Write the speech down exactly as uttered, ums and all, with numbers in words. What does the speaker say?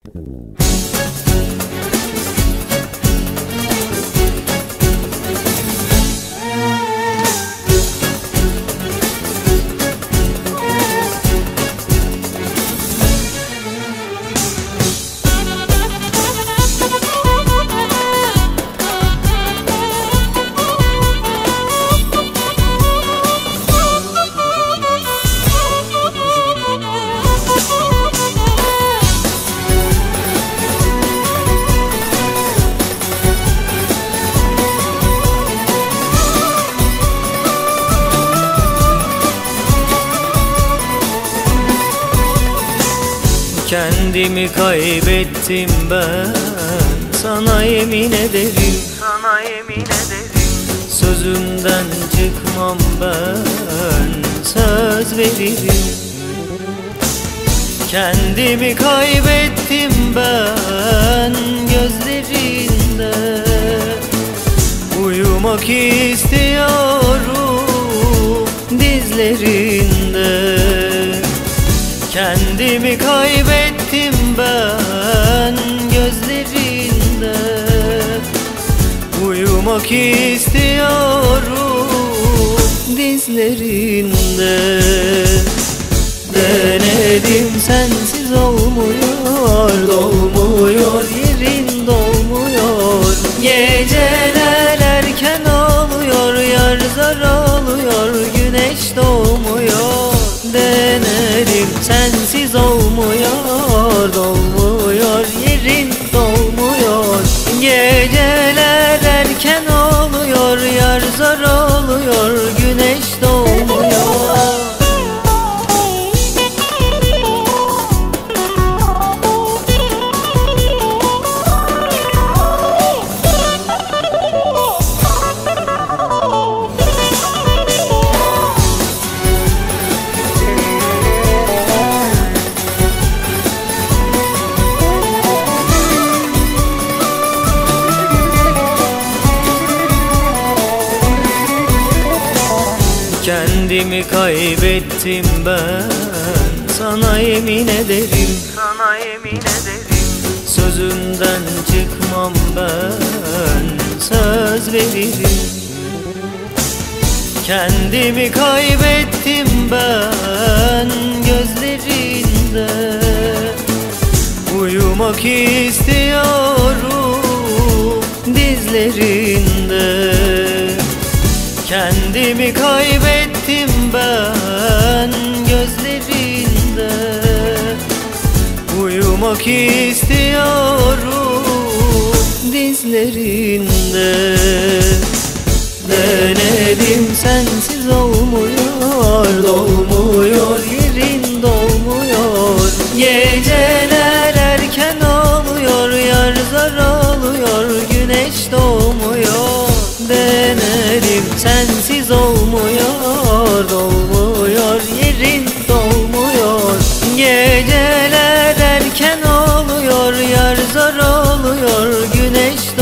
Kendimi kaybettim ben, sana yemin ederim, sana yemin ederim. Sözümden çıkmam ben, söz veririm. Kendimi kaybettim ben gözlerinde, uyumak istiyorum dizlerinde. Kendimi kaybettim ben gözlerinde, uyumak istiyorum dizlerinde. Denedim sensiz olmuyor, dolmuyor yerin dolmuyor. Geceler erken oluyor, yar zar oluyor, güneş doğmuyor. Denedim sensiz olmuyor, dolmuyor yerin dolmuyor. Geceler erken oluyor, yar zar oluyor, güneş doğmuyor. Kendimi kaybettim ben, sana yemin ederim, sana yemin ederim. Sözümden çıkmam ben, söz veririm. Kendimi kaybettim ben gözlerinde, uyumak istiyorum dizlerinde. Kendimi kaybettim ben gözlerinde, uyumak istiyorum dizlerinde. Denedim sensiz olmuyor, dolmuyor yerin dolmuyor. Geceler erken oluyor, yar zar oluyor, güneş doğmuyor. Denedim sensiz olmuyor, dolmuyor yerin dolmuyor. Geceler erken oluyor, yar zar oluyor, güneş